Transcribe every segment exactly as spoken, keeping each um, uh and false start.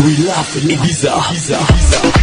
We love Ibiza. Ibiza. Ibiza.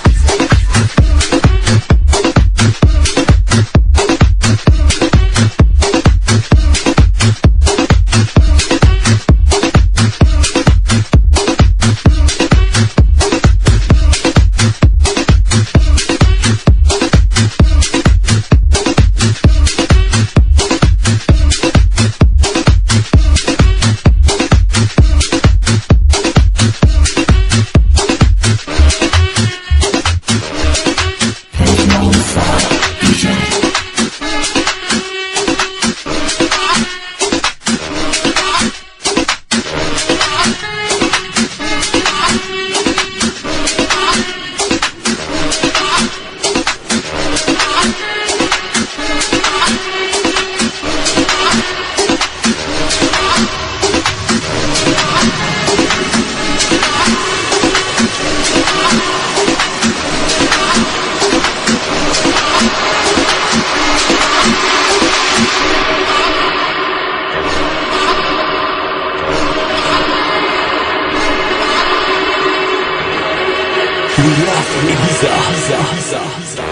We love Ibiza. Ibiza. Ibiza. Ibiza.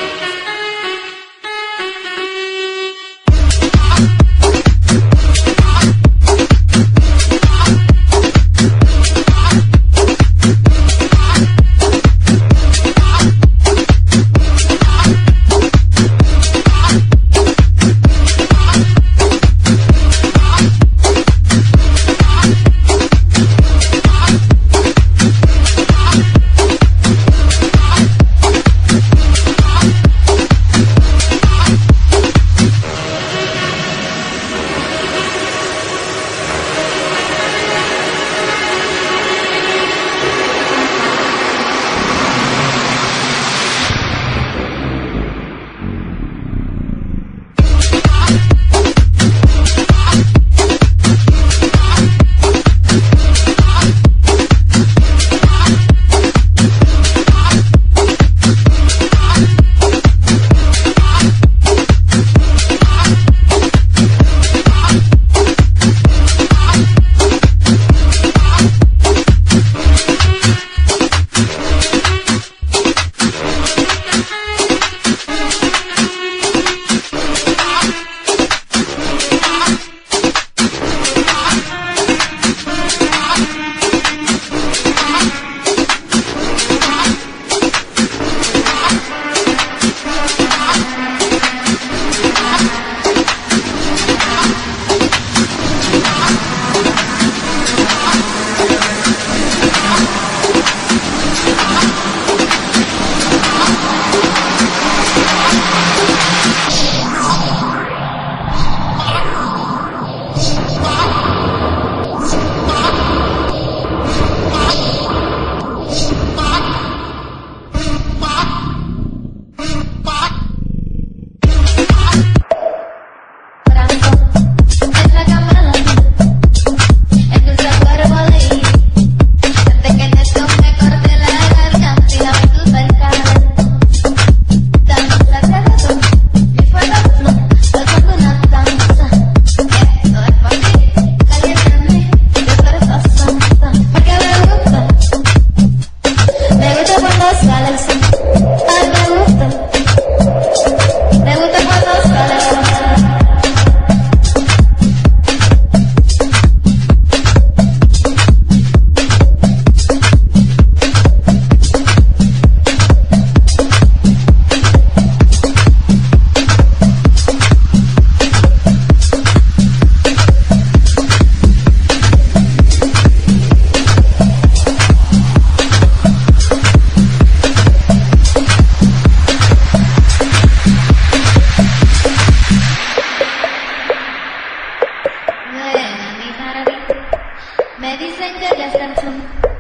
Me dicen que ya estás tú,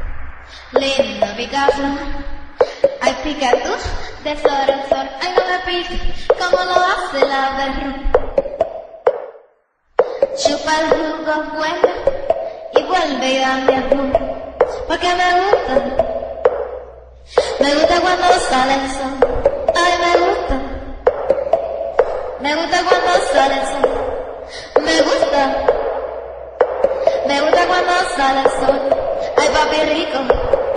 lindo Picasso. Ay, pica tú, de flor en flor. Ay, no me pique, como lo hace la berru. Chupa el jugo, vuelve y vuelve y dame el jugo. Porque me gusta, me gusta cuando sale el sol. Ay, me gusta, me gusta cuando sale el sol. Me gusta, me gusta cuando sale el sol. Ay, papi rico,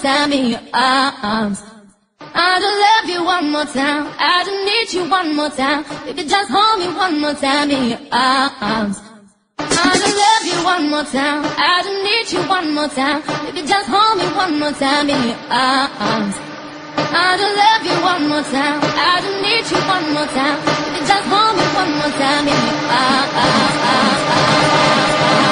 time in your arms. I just love you one more time. I just need you one more time. Baby, just hold me one more time in your arms. I just love you one more time. I just need you one more time. Baby, just hold me one more time in your arms. I just love you one more time. I just need you one more time. Baby, just hold me one more time in your arms.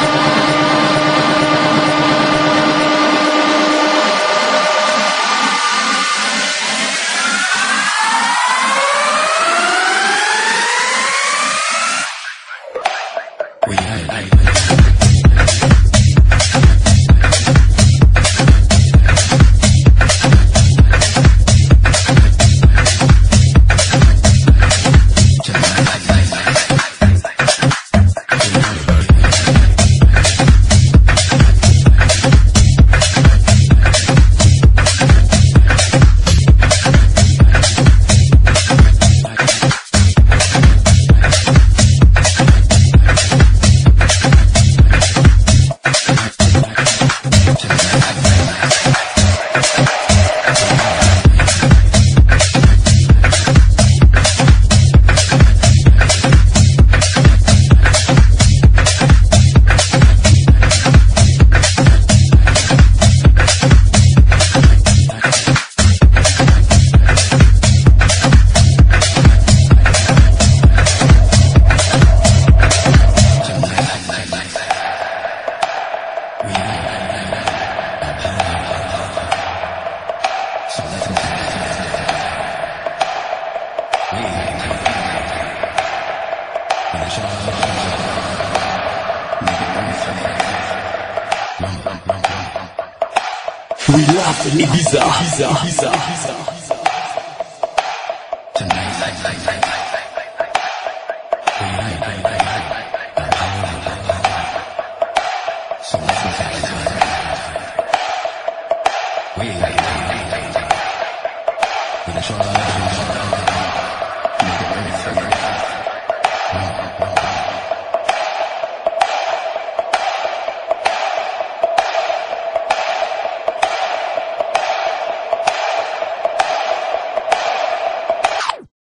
We love Ibiza. Ibiza. We